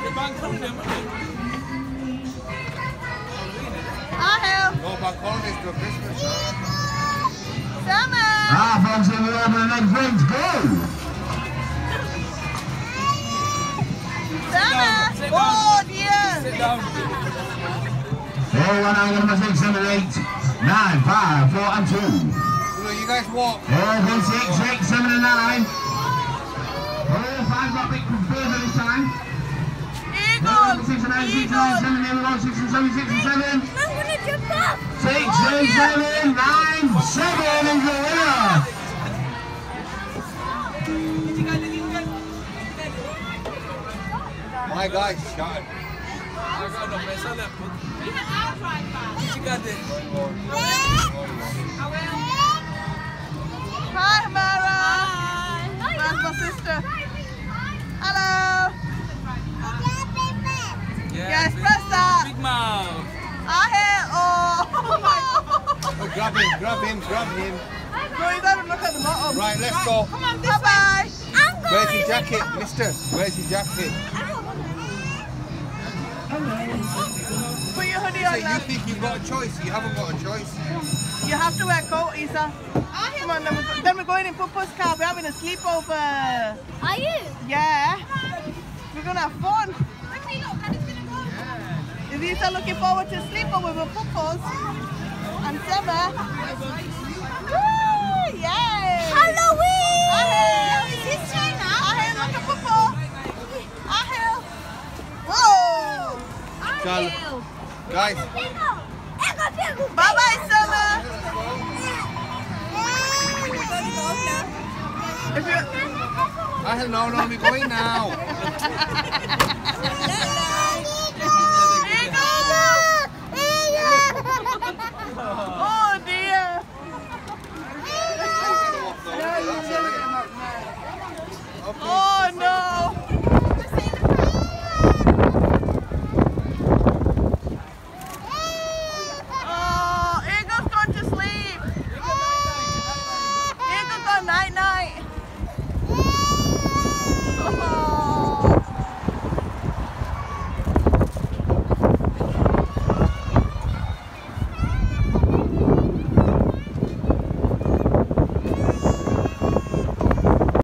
No bank holidays till Christmas. Summer! Folks, here we are for the next race. Go! Summer! Oh dear! Sit down. 4, 1, number 6, 7, 8, 9, 5, 4, and 2. You guys walk. 4, 6, 6, 7, and 9. 4, 5 got big further this time. Eagle! 6 and 9, 6 and 9, 7, here we go, 6 and 7, 6 and 7. I'm gonna jump off! 6 and 7, 9, 7 is the winner. My guy's shot. Hi, Mara! That's my sister. Hello! Yes, press that! Big mouth. I hear. Oh! Grab him, grab him, grab him. No, you gotta look at the bottom. Right, let's go. Come on, bye bye. Where's your jacket, mister? Where's your jacket? Put your hoodie So on you now. think you've got a choice? You haven't got a choice. You have to wear a coat, Isa. Come on, then we're going in Pupa's car. We're having a sleepover. Are you? Yeah. We're gonna have fun. Is Isa looking forward to sleepover with Pupa's and Summer? Woo! Yay! Halloween! Ahel! Is this China? Ahel, look at Pupa! Ahel! Whoa! Charlie. Guys. Bye bye, Summer! If you I don't know, we're going now.